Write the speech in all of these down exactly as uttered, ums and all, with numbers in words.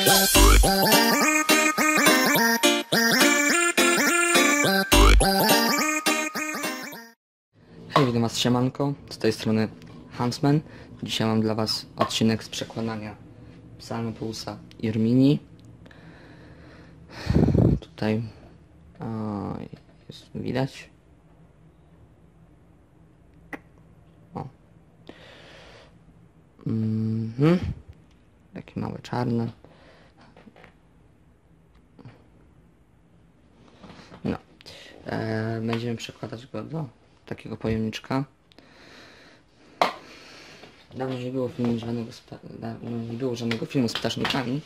Hej, witam was, siemanko, z tej strony Huntsman. Dzisiaj mam dla was odcinek z przekładania Psalmopousa Irminii. Tutaj o, jest widać. O. Mhm. Takie małe czarne. No. E, będziemy przekładać go do takiego pojemniczka. Dawno nie było filmu żadnego z dawno nie było żadnego filmu z ptasznikami.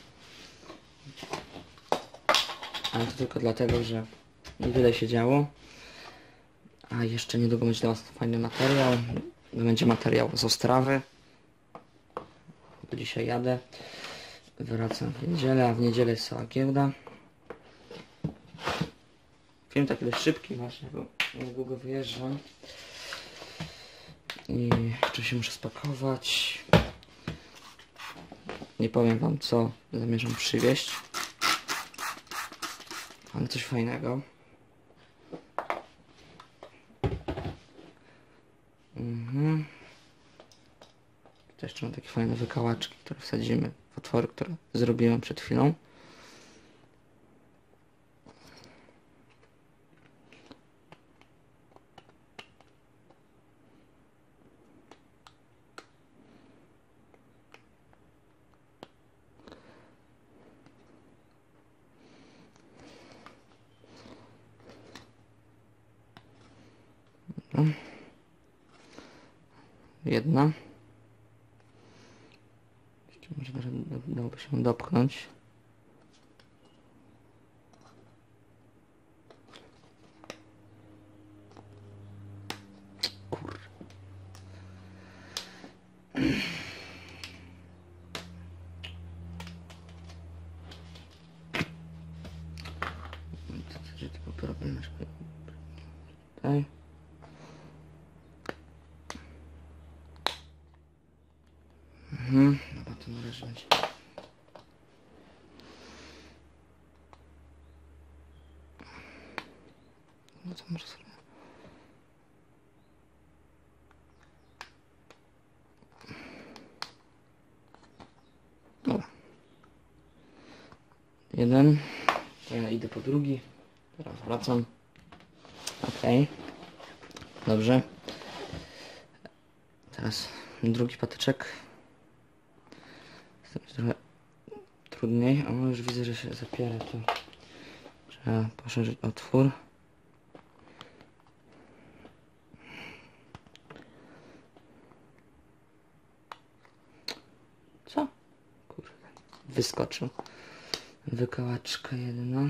Ale to tylko dlatego, że niewiele się działo. A jeszcze niedługo będzie dla was fajny materiał. Będzie materiał z Ostrawy. Bo dzisiaj jadę. Wracam w niedzielę, a w niedzielę jest cała giełda. Film taki dość szybki właśnie, bo niedługo wyjeżdżam. I jeszcze się muszę spakować. Nie powiem wam, co zamierzam przywieźć. Ale coś fajnego. Mhm. Tutaj jeszcze mam takie fajne wykałaczki, które wsadzimy w otwory, które zrobiłem przed chwilą. Jedna. Jeszcze może dałoby się dopchnąć. Kur... Tylko problem tutaj. Mhm, no to na razie będzie. No to może sobie. Dobra. Jeden. To ja idę po drugi. Teraz wracam. Okej. Okay. Dobrze. Teraz drugi patyczek. Jest trochę trudniej, a już widzę, że się zapiera, to trzeba poszerzyć otwór. Co? Kurde, wyskoczył. Wykałaczka jedna.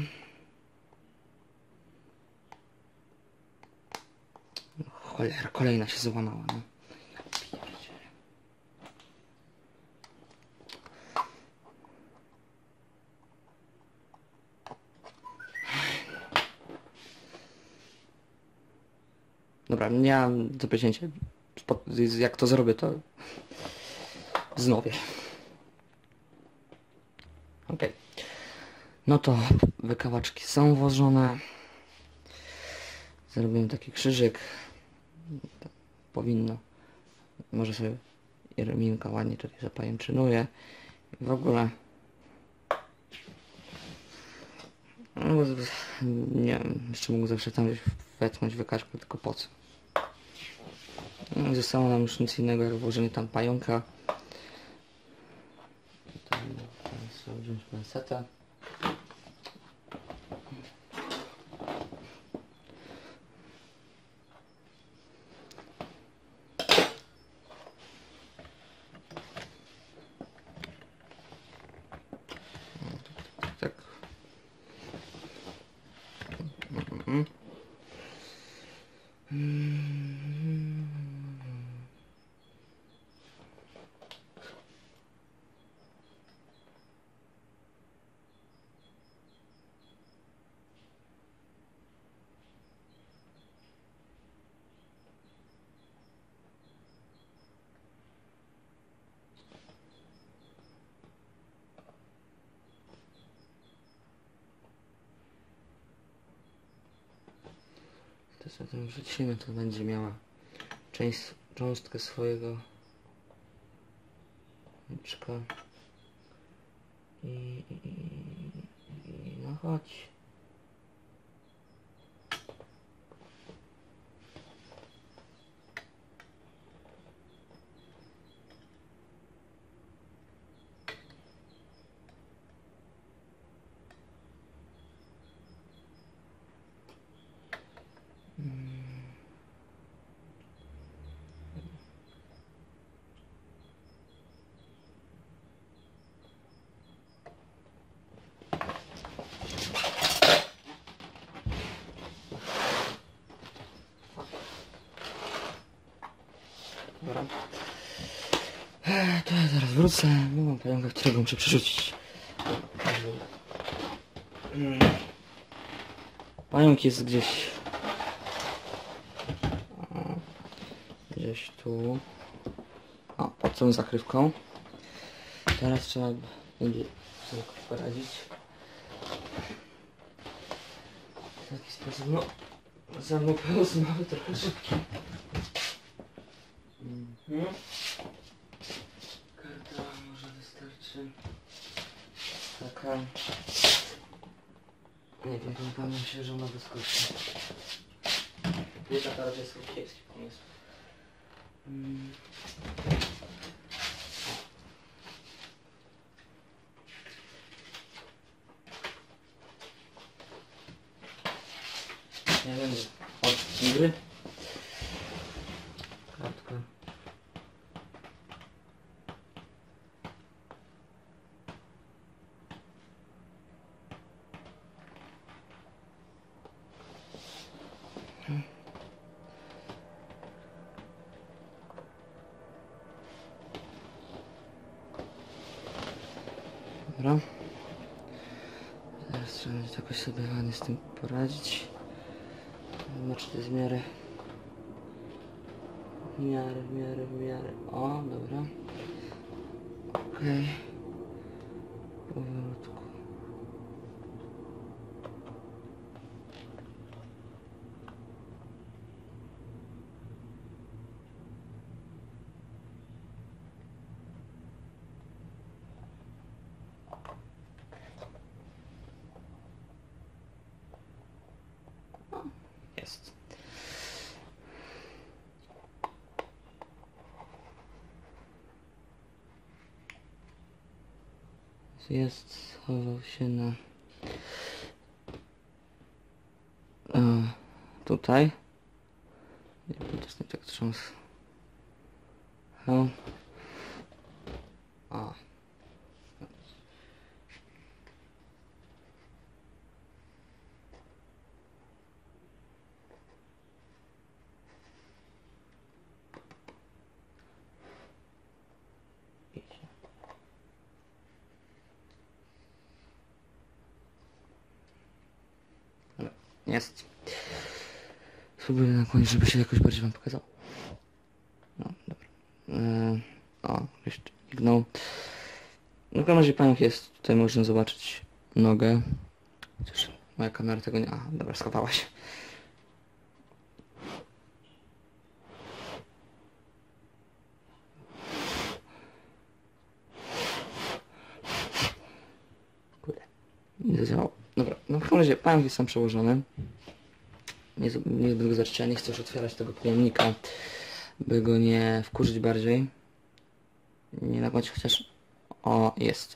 Cholera, kolejna się złamała, no. Dobra, nie mam do powiedzenia, jak to zrobię, to znowu. Ok. No to wykałaczki są włożone. Zrobiłem taki krzyżyk. Powinno. Może sobie Irminka ładnie tutaj zapajęczynuje. I w ogóle... No, nie wiem, jeszcze mógł zawsze tam wetnąć wykaczkę, tylko po co. No, zostało nam już nic innego jak włożenie tam pająka. Tutaj trzeba wziąć pensetę. Tak. Mhm. to sobie tym wrzucimy, to będzie miała część, cząstkę swojego łyczka. I, i, i, i no chodź. Dobra. Eee, to ja zaraz wrócę, bo mam pająka, którego muszę przerzucić. Hmm. Pająk jest gdzieś... Gdzieś tu. O, pod tą zakrywką. Teraz trzeba będzie sobie jakoś poradzić. W taki sposób, no... Za mną pełz mały, trochę szybki. Mhm. Karta może wystarczy. Taka... Nie wiem, pamiętam się, że ona wyskoczy. Nie, taka raczej jest kiepski pomysł. Hmm. Nie wiem, od igry. Kartka. Hmm. Dobra. Teraz trzeba będzie jakoś sobie ładnie z tym poradzić. Zobaczcie, to jest w miarę. W miarę, w miarę, w miarę. O, dobra. Okej. Okay. Powolutku. Jest. Jest, schował się na... E, tutaj. Nie będę też nie tak trząsł. O. A. Jest. Spróbuję nakłonić, żeby się jakoś bardziej wam pokazał. No, dobra. Eee, o, gdzieś mignął. W każdym razie pająk jest. Tutaj można zobaczyć nogę. Chociaż moja kamera tego nie... A, dobra, schowała się. Kurde. Nie zadziałało. Dobra, no w każdym razie pająk jest sam przełożony. Nie, nie będę go zacząć, ja nie chcę już otwierać tego pojemnika, by go nie wkurzyć bardziej. Nie nakładać, chociaż... O, jest.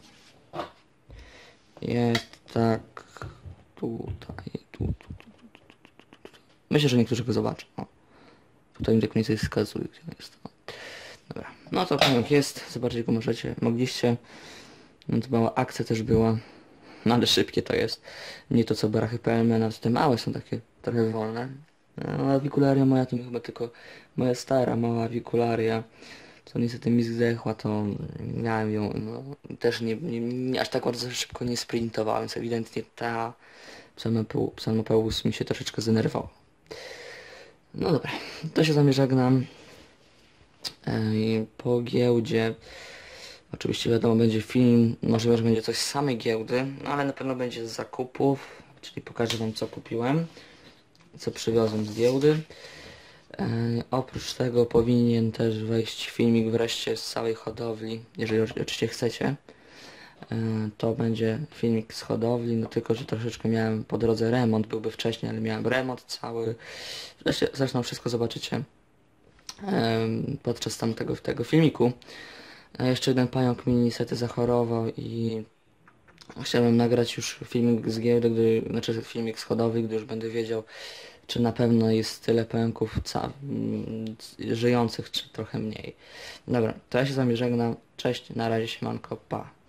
Jest tak... Tutaj, tu, tu, tu, tu, tu, tu, tu. Myślę, że niektórzy go zobaczą. O. Tutaj mi tak mniej więcej wskazuje, gdzie jest. O. Dobra, no to pająk jest, zobaczyć go możecie, mogliście. No to mała akcja też była. No ale szybkie to jest. Nie to co barachy P M, nawet te małe są takie trochę wolne. No, awikularia moja to chyba tylko moja stara mała awikularia, co niestety mi zdechła, to miałem ją, no też nie, nie, nie aż tak bardzo szybko nie sprintowałem, więc ewidentnie ta Psalmopeus mi się troszeczkę zdenerwował. No dobra, to się z wami żegnam. Po giełdzie oczywiście wiadomo będzie film, możliwe, że będzie coś z samej giełdy, no ale na pewno będzie z zakupów, czyli pokażę wam co kupiłem. co przywiozłem z giełdy. E, oprócz tego powinien też wejść filmik wreszcie z całej hodowli, jeżeli oczywiście chcecie. E, to będzie filmik z hodowli, no tylko, że troszeczkę miałem po drodze remont, byłby wcześniej, ale miałem remont cały. Zresztą, zresztą wszystko zobaczycie e, podczas tamtego tego filmiku. A jeszcze jeden pająk mi niestety zachorował i chciałem nagrać już filmik z giełdy, gdy, znaczy filmik z hodowli, gdy już będę wiedział, czy na pewno jest tyle pająków ca mm, żyjących, czy trochę mniej. Dobra, to ja się z wami żegnam. Cześć, na razie, siemanko, pa.